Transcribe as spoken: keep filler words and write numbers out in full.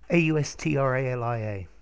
A U S T R A L I A.